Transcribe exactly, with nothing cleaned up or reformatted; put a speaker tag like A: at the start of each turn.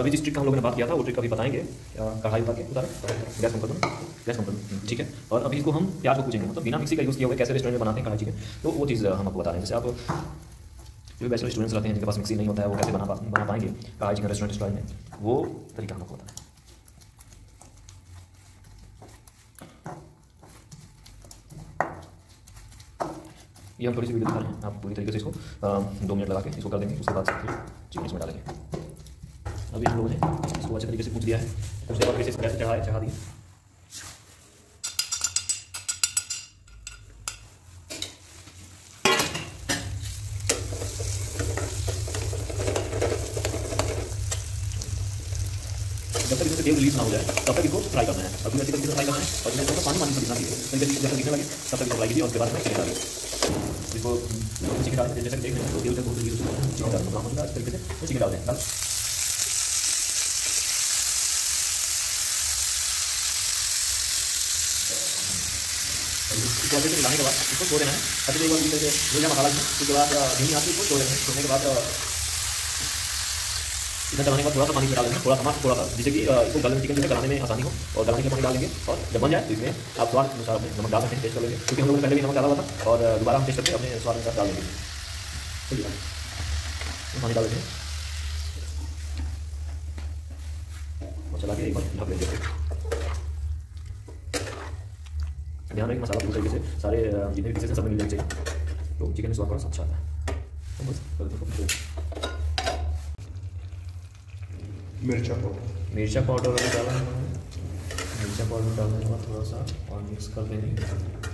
A: अभी जिस ट्रिक का हम लोगों ने बात किया था वो ट्रिक अभी बताएंगे। कढ़ाई उतार के उतार गैस कम कर दो, गैस कम कर दो, ठीक है। और अभी इसको हम प्याज को पूछेंगे, मतलब बिना मिक्सी का यूज़ किया हुआ कैसे रेस्टोरेंट में बनाते हैं कढ़ाई चिकन, तो वो चीज़ हम आपको बता रहे हैं। जैसे आप जो बैचलर स्टूडेंट्स रहते हैं जिनके पास मिक्सी नहीं होता है वो कैसे बना बना पाएंगे कढ़ाई चिकन रेस्टोरेंट स्टाइल में, वो तरीका हम आपको बताएं। ये हम थोड़ी सी वीडियो दिखा रहे हैं, आप पूरी तरीके से इसको दो मिनट लगा के इसको कर देंगे, उसके बाद फिर चिकन इसमें डालेंगे। अभी हम लोगों ने इसको अच्छे तरीके से पूछ दिया है, उसके बाद फिर से चढ़ाए चढ़ा दिए। जब तक इसमें तेल रिलीज ना हो जाए तब तक इसको फ्राई करना है, और पूरी अच्छी तरीके से फ्राई करना है। और इसमें थोड़ा पानी पानी दिखना चाहिए, तरीके से जैसे दिखने लगे तब तक इसको फ्राई कीजिए। और उसके बाद में चिकन डालिए, इसको चिकन डाल जैसे देख रहे हैं तो तेल तक बहुत चिकन डालना होगा इस तरीके से, तो चिकन डाल दें डाल इसको अच्छे से मिलाने के बाद इसको छोड़ देना है। अच्छे से एक बार पूरी तरह से भुजा मसाला इसमें, उसके बाद धीमी आंच पे इसको छोड़ देना है। छोड़ने के बाद इतना चलाने के बाद थोड़ा सा पानी डाल देंगे, थोड़ा सा थोड़ा सा, जिससे कि इसको गलने चिकन जो है गलाने में आसानी हो। और गलाने के पानी डाल देंगे और जब बन जाए तो इसमें आप स्वाद अनुसार अपने नमक डाल सकते हैं, टेस्ट कर लेंगे, क्योंकि हम लोगों ने पहले भी नमक डाला हुआ था। और दोबारा हम टेस्ट करके अपने स्वाद अनुसार डाल देंगे। पानी डाल देंगे और चला के एक बार ढक देंगे। ध्यान रखें मसाला पूरी तरीके से सारे जितने भी पीसेस हैं सब में मिल जाना चाहिए, तो चिकन में स्वाद थोड़ा सा अच्छा आता है। तो बस कर देंगे
B: मिर्चा पाउडर,
A: मिर्चा पाउडर डाला है, मिर्चा पाउडर डालने के बाद थोड़ा सा और मिक्स कर देंगे।